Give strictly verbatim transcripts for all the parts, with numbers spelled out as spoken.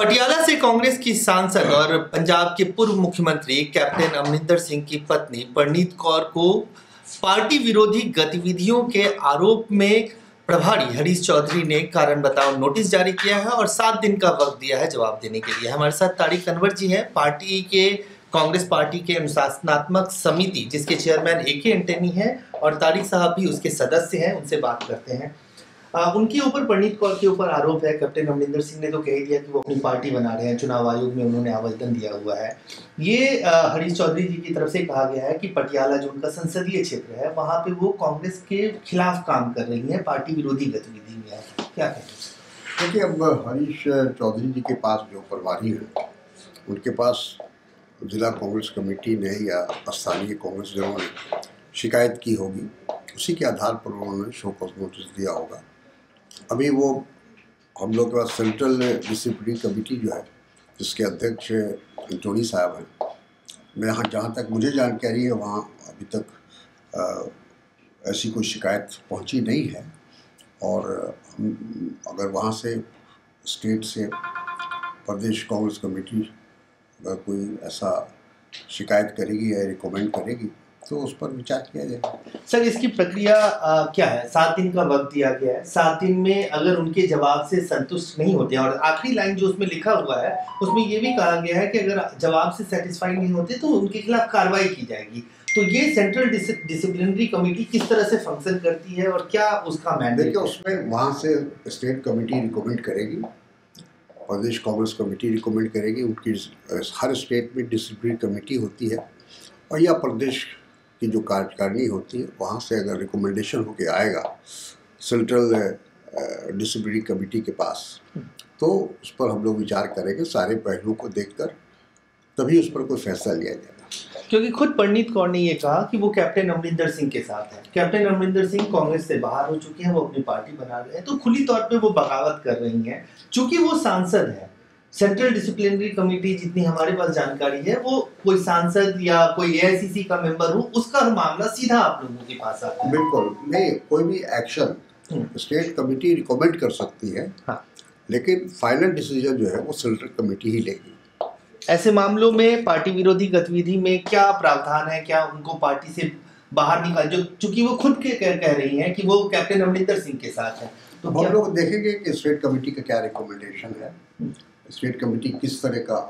पटियाला से कांग्रेस की सांसद और पंजाब के पूर्व मुख्यमंत्री कैप्टन अमरिंदर सिंह की पत्नी परनीत कौर को पार्टी विरोधी गतिविधियों के आरोप में प्रभारी हरीश चौधरी ने कारण बताओ नोटिस जारी किया है और सात दिन का वक्त दिया है जवाब देने के लिए। हमारे साथ तारिक अनवर जी हैं, पार्टी के कांग्रेस पार्टी के अनुशासनात्मक समिति जिसके चेयरमैन ए के एंटनी हैं और तारिक साहब भी उसके सदस्य हैं। उनसे बात करते हैं। आ, उनके ऊपर परनीत कौर के ऊपर आरोप है। कैप्टन अमरिंदर सिंह ने तो कह दिया कि वो अपनी पार्टी बना रहे हैं, चुनाव आयोग में उन्होंने आवेदन दिया हुआ है। ये हरीश चौधरी जी की तरफ से कहा गया है कि पटियाला जो उनका संसदीय क्षेत्र है वहां पे वो कांग्रेस के खिलाफ काम कर रही है, पार्टी विरोधी गतिविधि में है। क्या कहते हैं? देखिए, अब हरीश चौधरी जी के पास जो प्रभारी है उनके पास जिला कांग्रेस कमेटी ने या स्थानीय कांग्रेस जनों ने शिकायत की होगी, उसी के आधार पर उन्होंने शो कॉज नोटिस दिया होगा। अभी वो हम लोग के पास सेंट्रल डिसिप्लिनरी कमेटी जो है जिसके अध्यक्ष एंटनी साहब हैं, मैं यहाँ जहाँ तक मुझे जानकारी है वहाँ अभी तक आ, ऐसी कोई शिकायत पहुँची नहीं है। और हम अगर वहाँ से स्टेट से प्रदेश कांग्रेस कमेटी अगर कोई ऐसा शिकायत करेगी या रिकमेंड करेगी तो उस पर विचार किया जाएगा। सर, इसकी प्रक्रिया आ, क्या है? सात दिन का वक्त दिया गया है। सात दिन में अगर उनके जवाब से संतुष्ट नहीं होते, और आखिरी लाइन जो उसमें लिखा हुआ है उसमें ये भी कहा गया है कि अगर जवाब से सेटिस्फाई नहीं होते तो उनके खिलाफ कार्रवाई की जाएगी। तो ये सेंट्रल डिसिप्लिनरी कमेटी किस तरह से फंक्शन करती है और क्या उसका मैंडेट? देखिए, उसमें वहाँ से स्टेट कमेटी रिकमेंड करेगी, प्रदेश कांग्रेस कमेटी रिकमेंड करेगी। उनकी हर स्टेट में डिसिप्लिनरी कमेटी होती है और या प्रदेश की जो कार्यकारिणी होती है वहाँ से अगर रिकमेंडेशन होके आएगा सेंट्रल डिसिप्लिनरी कमेटी के पास तो उस पर हम लोग विचार करेंगे, सारे पहलुओं को देखकर तभी उस पर कोई फैसला लिया जाएगा। क्योंकि खुद परनीत कौर ने ये कहा कि वो कैप्टन अमरिंदर सिंह के साथ है। कैप्टन अमरिंदर सिंह कांग्रेस से बाहर हो चुके हैं, वो अपनी पार्टी बना रहे हैं, तो खुली तौर पे वो बगावत कर रही हैं। चूंकि वो सांसद है, सेंट्रल डिसिप्लिनरी कमेटी जितनी हमारे पास जानकारी है वो कोई सांसद या कोई ए आई सी सी का मेंबर हो उसका मामला सीधा आप लोगों के पास आता है। बिल्कुल नहीं, कोई भी एक्शन स्टेट कमेटी रिकमेंड कर सकती है। हाँ। लेकिन फाइनल डिसीजन जो है वो सेंट्रल कमेटी ही लेगी। ऐसे मामलों में पार्टी विरोधी गतिविधि में क्या प्रावधान है? क्या उनको पार्टी से बाहर निकाल, जो चूंकि वो खुद के कह, कह रही हैं कि वो कैप्टन अमरिंदर सिंह के साथ है, तो हम लोग देखेंगे कि स्टेट कमेटी का क्या रिकमेंडेशन है, स्टेट कमेटी किस तरह का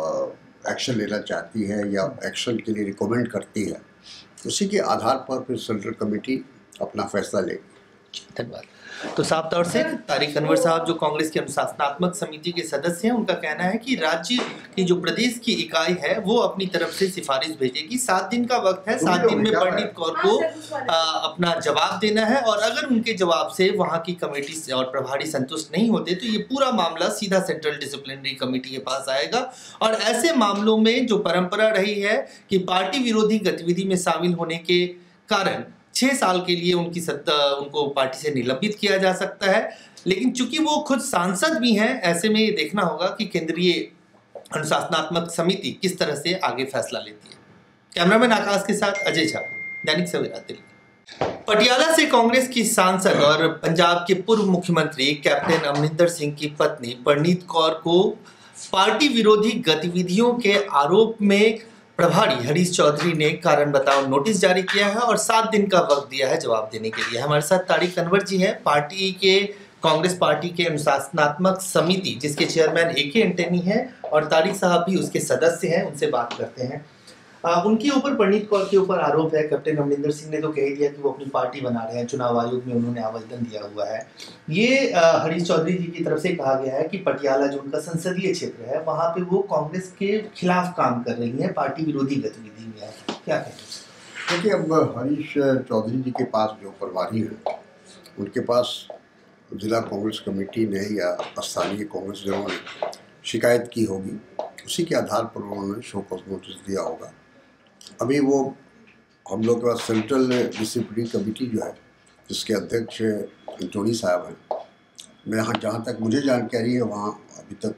एक्शन लेना चाहती है या एक्शन के लिए रिकमेंड करती है, उसी के आधार पर फिर सेंट्रल कमेटी अपना फैसला लेगी। धन्यवाद। तो साफ तौर से तारिक अनवर साहब जो कांग्रेस के अनुशासनात्मक समिति के सदस्य हैं, उनका कहना है कि राज्य की जो प्रदेश की इकाई है वो अपनी तरफ से सिफारिश भेजेगी। सात दिन का वक्त है, सात दिन में परनीत कौर को आ, अपना जवाब देना है और अगर उनके जवाब से वहां की कमेटी से और प्रभारी संतुष्ट नहीं होते तो ये पूरा मामला सीधा सेंट्रल डिसिप्लिनरी कमेटी के पास आएगा। और ऐसे मामलों में जो परंपरा रही है कि पार्टी विरोधी गतिविधि में शामिल होने के कारण छह साल के लिए उनकी सत्ता उनको पार्टी से निलंबित किया जा सकता है। लेकिन चूंकि वो खुद सांसद भी हैं, ऐसे में ये देखना होगा कि केंद्रीय अनुशासनात्मक समिति किस तरह से आगे फैसला लेती है। कैमरामैन आकाश के साथ अजय झा, दैनिक सवेरा दिल्ली। पटियाला से कांग्रेस की सांसद और पंजाब के पूर्व मुख्यमंत्री कैप्टन अमरिंदर सिंह की पत्नी परनीत कौर को पार्टी विरोधी गतिविधियों के आरोप में प्रभारी हरीश चौधरी ने कारण बताओ नोटिस जारी किया है और सात दिन का वक्त दिया है जवाब देने के लिए। हमारे साथ तारिक अनवर जी हैं, पार्टी के कांग्रेस पार्टी के अनुशासनात्मक समिति जिसके चेयरमैन ए के एंटनी हैं और तारिक साहब भी उसके सदस्य हैं। उनसे बात करते हैं। आ, उनके ऊपर परनीत कौर के ऊपर आरोप है। कैप्टन अमरिंदर सिंह ने तो कह दिया कि वो अपनी पार्टी बना रहे हैं, चुनाव आयोग में उन्होंने आवेदन दिया हुआ है। ये हरीश चौधरी जी की तरफ से कहा गया है कि पटियाला जो उनका संसदीय क्षेत्र है वहां पे वो कांग्रेस के खिलाफ काम कर रही है, पार्टी विरोधी गतिविधि में है। क्या कहते हैं? देखिए, अब हरीश चौधरी जी के पास जो प्रभारी है उनके पास जिला कांग्रेस कमेटी ने या स्थानीय कांग्रेस जनों ने शिकायत की होगी, उसी के आधार पर उन्होंने शो कॉज नोटिस दिया होगा। अभी वो हम लोग के पास सेंट्रल डिसिप्लिनरी कमेटी जो है जिसके अध्यक्ष एंटनी साहब हैं, मैं यहाँ जहाँ तक मुझे जानकारी है वहाँ अभी तक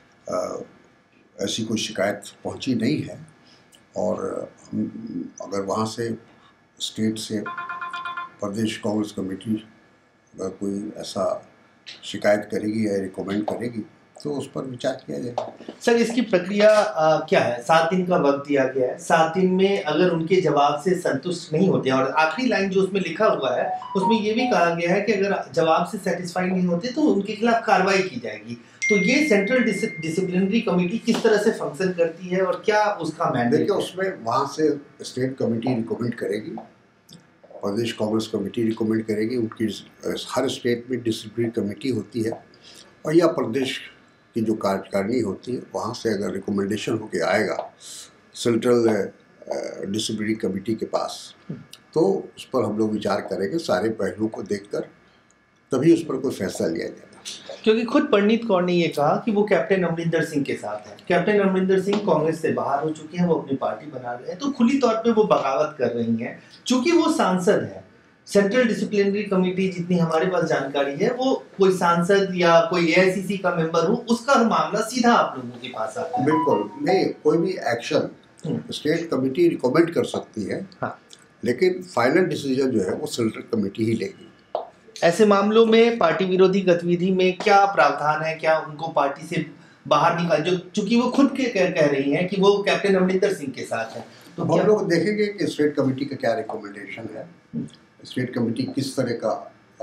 आ, ऐसी कोई शिकायत पहुँची नहीं है। और हम अगर वहाँ से स्टेट से प्रदेश कांग्रेस कमेटी अगर कोई ऐसा शिकायत करेगी या रिकमेंड करेगी तो उस पर विचार किया जाएगा। सर, इसकी प्रक्रिया आ, क्या है? सात दिन का वक्त दिया गया है। सात दिन में अगर उनके जवाब से संतुष्ट नहीं होते, और आखिरी लाइन जो उसमें लिखा हुआ है उसमें ये भी कहा गया है कि अगर जवाब से सेटिस्फाइड नहीं होते तो उनके खिलाफ कार्रवाई की जाएगी। तो ये सेंट्रल डिसिप्लिनरी कमेटी किस तरह से फंक्शन करती है और क्या उसका मैंडेट? देखिए, उसमें वहाँ से स्टेट कमेटी रिकमेंड करेगी, प्रदेश कांग्रेस कमेटी रिकमेंड करेगी। उनकी हर स्टेट में डिसिप्लिनरी कमेटी होती है, और या प्रदेश की जो कार्यकारिणी होती है वहाँ से अगर रिकमेंडेशन होके आएगा सेंट्रल डिसिप्लिनरी कमेटी के पास, तो उस पर हम लोग विचार करेंगे सारे पहलुओं को देखकर, तभी उस पर कोई फैसला लिया जाएगा। क्योंकि खुद पंडित कौर ने ये कहा कि वो कैप्टन अमरिंदर सिंह के साथ है। कैप्टन अमरिंदर सिंह कांग्रेस से बाहर हो चुके हैं, वो अपनी पार्टी बना रहे हैं, तो खुली तौर पे वो बगावत कर रही हैं। चूंकि वो सांसद है, सेंट्रल डिसिप्लिनरी कमेटी जितनी हमारे पास जानकारी है, वो कोई सांसद या कोई एआईसीसी का मेंबर हो, उसका मामला सीधा आप लोगों के पास आता है। बिल्कुल नहीं, कोई भी एक्शन स्टेट कमेटी रिकमेंड कर सकती है, हाँ। लेकिन फाइनल डिसीजन जो है वो सेंट्रल कमेटी ही लेगी। ऐसे मामलों में पार्टी विरोधी गतिविधि में क्या प्रावधान है? क्या उनको पार्टी से बाहर निकाल, जो चूंकि वो खुद के कह, कह रही हैं कि वो कैप्टन अमरिंदर सिंह के साथ है, तो हम लोग देखेंगे कि स्टेट कमेटी का क्या रिकमेंडेशन है, स्टेट कमेटी किस तरह का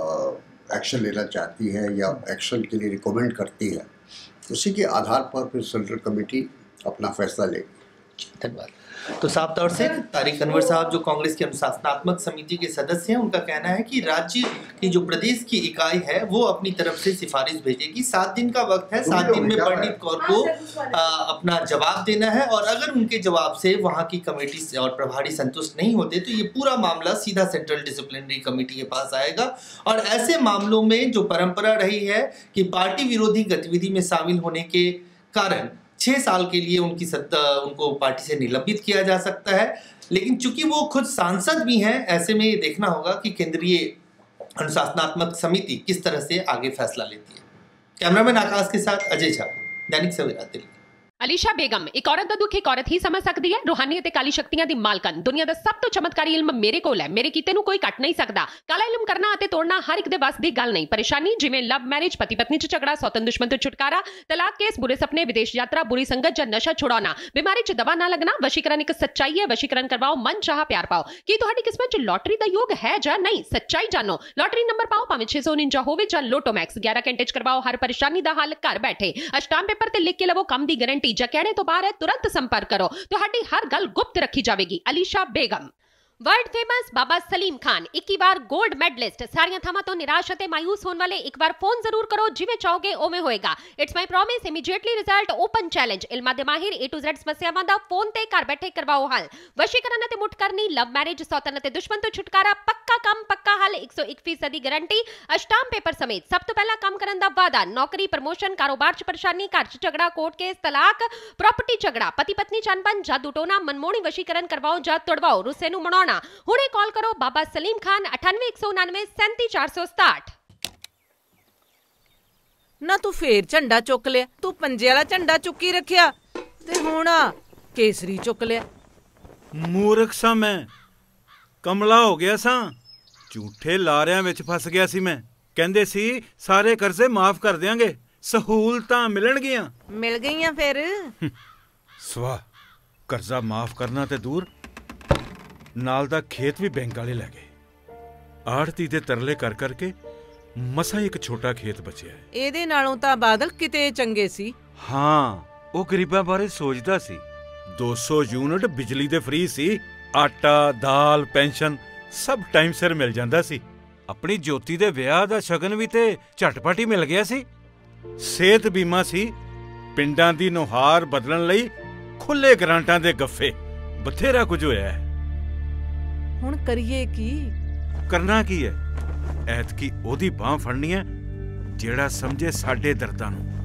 एक्शन लेना चाहती है या एक्शन के लिए रिकमेंड करती है, उसी के आधार पर फिर सेंट्रल कमेटी अपना फैसला लेगी। धन्यवाद। तो साफ तौर से तारिक अनवर साहब जो कांग्रेस की अनुशासनात्मक समिति के सदस्य हैं, उनका कहना है कि राज्य की जो प्रदेश की इकाई है वो अपनी तरफ से सिफारिश भेजेगी। सात दिन का वक्त है, सात दिन में पंडित कौर को आ, अपना जवाब देना है, और अगर उनके जवाब से वहां की कमेटी से और प्रभारी संतुष्ट नहीं होते तो ये पूरा मामला सीधा सेंट्रल डिसिप्लिनरी कमेटी के पास आएगा। और ऐसे मामलों में जो परंपरा रही है कि पार्टी विरोधी गतिविधि में शामिल होने के कारण छह साल के लिए उनकी सत्ता उनको पार्टी से निलंबित किया जा सकता है। लेकिन चूंकि वो खुद सांसद भी हैं, ऐसे में ये देखना होगा कि केंद्रीय अनुशासनात्मक समिति किस तरह से आगे फैसला लेती है। कैमरामैन आकाश के साथ अजय झा, दैनिक सवेरा दिल्ली। ਅਲੀਸ਼ਾ ਬੇਗਮ ਇੱਕ ਔਰਤ ਦਾ ਦੁੱਖ ਇੱਕ ਔਰਤ ਹੀ ਸਮਝ ਸਕਦੀ ਹੈ। ਰੂਹਾਨੀ ਅਤੇ ਕਾਲੀ ਸ਼ਕਤੀਆਂ ਦੀ ਮਾਲਕਨ, ਦੁਨੀਆ ਦਾ ਸਭ ਤੋਂ ਚਮਤਕਾਰੀ ਇਲਮ ਮੇਰੇ ਕੋਲ ਹੈ। ਮੇਰੇ ਕੀਤੇ ਨੂੰ ਕੋਈ ਕੱਟ ਨਹੀਂ ਸਕਦਾ। ਕਾਲਾ ਇਲਮ ਕਰਨਾ ਅਤੇ ਤੋੜਨਾ ਹਰ ਇੱਕ ਦੇ ਵੱਸ ਦੀ ਗੱਲ ਨਹੀਂ। ਪਰੇਸ਼ਾਨੀ ਜਿਵੇਂ ਲਵ ਮੈਰਿਜ, ਪਤੀ ਪਤਨੀ 'ਚ ਝਗੜਾ, ਸੌਤਨ ਦੁਸ਼ਮਣ ਤੋਂ ਛੁਟਕਾਰਾ, ਤਲਾਕ ਕੇਸ, ਬੁਰੇ ਸੁਪਨੇ, ਵਿਦੇਸ਼ ਯਾਤਰਾ, ਬੁਰੀ ਸੰਗਤ ਜਾਂ ਨਸ਼ਾ ਛੁਡਾਉਣਾ, ਬਿਮਾਰੀ 'ਚ ਦਵਾ ਨਾ ਲੱਗਣਾ। ਵਸ਼ੀਕਰਨ ਇੱਕ ਸੱਚਾਈ ਹੈ। ਵਸ਼ੀਕਰਨ ਕਰਵਾਓ, ਮਨ ਚਾਹਾ ਪਿਆਰ ਪਾਓ। ਕੀ ਤੁਹਾਡੀ ਕਿਸਮਤ 'ਚ ਲੋਟਰੀ ਦਾ ਯੋਗ ਹੈ ਜਾਂ ਨਹੀਂ? ਸੱਚਾਈ ਜਾਣੋ। ਲੋਟਰੀ ਨੰਬਰ ਪਾਓ, ਭਾਵੇਂ ਛੇ ਸੌ ਉਨੰਜਾ ਹੋਵੇ ਜਾਂ ਲੋਟੋ ਮੈਕਸ। ਗਿਆਰਾਂ ਘੰਟੇ 'ਚ ਕਰਵਾਓ ਹਰ ਪਰੇਸ਼ਾਨੀ ਦਾ ਹੱਲ ਘਰ ਬੈਠੇ। ਅਸ਼ਟਾਮ ਪੇਪਰ ਤੇ ਲਿਖ ਕੇ ਲਵੋ ਕੰਮ ਦੀ ਗਾਰੰਟੀ। ਜਾਂ ਕਹਿਣੇ ਤੋਂ ਬਾਹਰ तुरंत संपर्क करो, तुहाडी हर गल गुप्त रखी जाएगी। अलीशा बेगम। वर्ल्ड फेमस बाबा सलीम खान इक्की बार गोल्ड मेडलिस्ट। सारियां थावां तो निराश अते मायूस होने वाले एक बार फोन जरूर करो, जिवें चाहोगे उवें होएगा। It's my promise, immediately result, open challenge. इल्मा दे माहिर ए टू जेड समस्यावां दा फोन ते घर बैठे करवाओ हल। वशीकरण अते मुठ करनी, लव मैरिज, सौतन अते दुश्मन तो छुटकारा, पक्का काम पक्का हल, एक सौ एक फीसद दी गारंटी, अष्टाम पेपर समेत। सब तो पहला काम करन दा वादा, नौकरी, प्रमोशन, कारोबार च परेशानी, घर च झगड़ा, कोर्ट केस, तलाक, प्रॉपर्टी झगड़ा, पति पत्नी च अनबन, जादू टोना, मनमोहनी वशीकरण करवाओ जां तोड़वाओ, रुस्से नूं मनाउणा। हुणे कॉल करो बाबा सलीम खान अठानवे एक सौ उनानवे सैंती चार सौ सताहठ। ना तू फेर झंडा चुक लिया, तू पंजे वाला झंडा चुकी रखिया ते हुण केसरी चुक लिया। मूर्ख सा मैं, कमला हो गया सा, झूठे लारियां विच फस गया सी मैं। कहंदे सी सारे कर्जे माफ कर देंगे, सहूलतां मिलणगियां, मिल गईयां फिर। स्वाह, कर्जा माफ करना ते दूर, नाल दा खेत भी बैंक वाले लै गए। आड़ती दे तरले कर करके मसा एक छोटा खेत बचिया है। एदे नालों तां बादल किते चंगे सी। हाँ, वो गरीबां बारे सोचदा सी। दो सौ यूनिट बिजली दे फ्री सी, आटा, दाल, पेंशन सब टाइम सिर मिल जांदा सी। अपनी ज्योति दे विआह दा शगन भी ते झटपट ही मिल गया सी। सेहत बीमा सी, पिंडां दी नੁਹਾਰ बदलण लई खुले ग्रांटां दे गफ्फे, बथेरा कुछ होया है। हुण करिए की? करना की है, ऐतकी ओदी बांह फड़नी है जेड़ा समझे साडे दर्दां नूं।